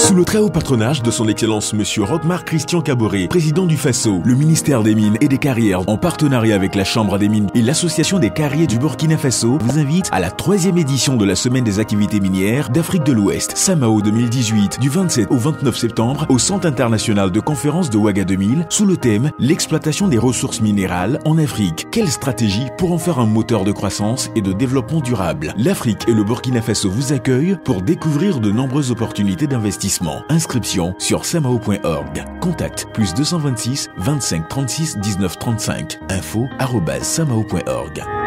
Sous le très haut patronage de son Excellence Monsieur Rochmar Christian Kaboré, président du FASO, le ministère des Mines et des Carrières, en partenariat avec la Chambre des Mines et l'Association des Carriers du Burkina Faso, vous invite à la 3e édition de la Semaine des activités minières d'Afrique de l'Ouest, Samao 2018, du 27 au 29 septembre, au Centre international de conférences de Ouagadougou, sous le thème « L'exploitation des ressources minérales en Afrique. Quelle stratégie pour en faire un moteur de croissance et de développement durable ?» L'Afrique et le Burkina Faso vous accueillent pour découvrir de nombreuses opportunités d'investissement. Inscription sur samao.org. Contact +226 25 36 19 35. Info @samao.org.